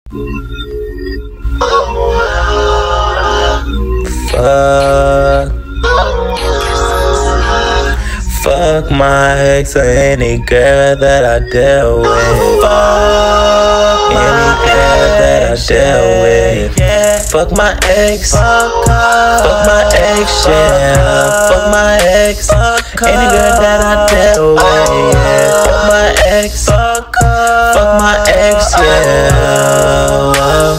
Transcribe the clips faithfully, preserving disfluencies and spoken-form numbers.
Fuck. Fuck my ex or any girl that I dealt with. Fuck any girl that I dealt with. Fuck my ex. Fuck my ex, yeah. Fuck my ex. Any girl that I dealt with, yeah. Fuck my ex. Fuck my ex, yeah.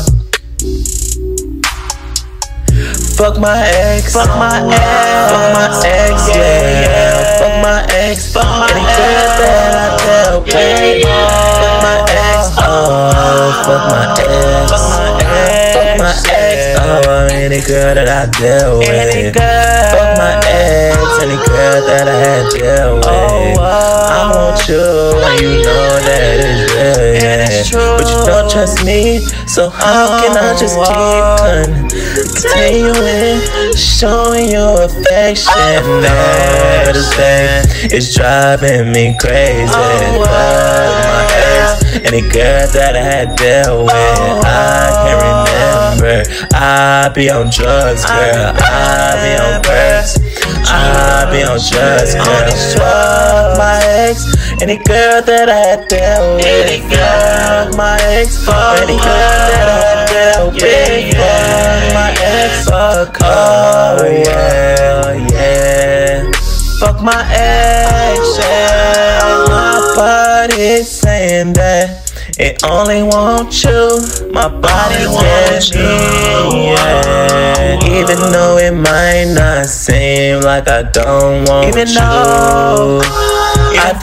Fuck my ex, fuck my ex, fuck my ex, yeah. Fuck my ex, fuck my any girl that I dealt with. Fuck my ex, oh, fuck my ex, fuck my ex, oh, any girl that I dealt with. Fuck my ex, any girl that I had dealt with. I want you, and you know that it's real, yeah. But you don't trust me, so how can I just keep con continuing showing you affection? That is that it's driving me crazy. Fuck my ex, any girl that I had dealt with. I can't remember. I be on drugs, girl. I be on perks. I be on drugs, girl. Fuck my ex, any girl that I had dealt with. Fuck my ex, any girl that I had dealt with. Fuck my ex, fuck, oh yeah, yeah. Fuck my ex, yeah. My body's saying that it only wants you. My body wants you, yeah. Even though it might not seem like I don't want you, even though I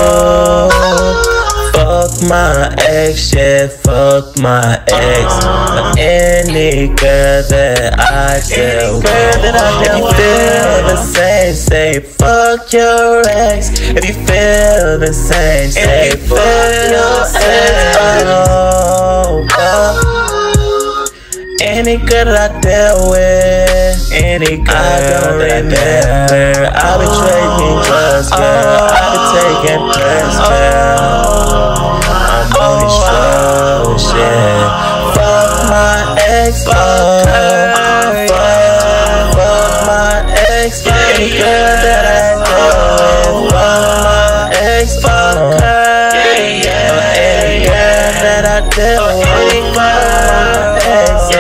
do. Fuck my ex, yeah, fuck my ex. Any girl that I dealt with. If you feel the same, say fuck your ex. If you feel the same, say fuck your ex. Oh, oh. Any girl that I dealt with, any girl I don't remember. I be taking drugs, girl. I be taking drugs, girl. I'm only slow, shit. Fuck my ex, fuck, fuck, fuck my ex. Any girl that I dealt with, fuck my ex, fuck her. Any girl that I dealt with, fuck my ex,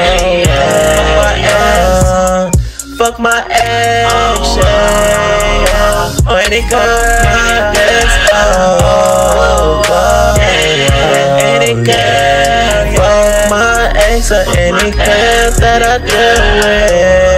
fuck my ex, yeah. Or any girl that's oh, oh, any girl, fuck my ex or any girl that I deal with.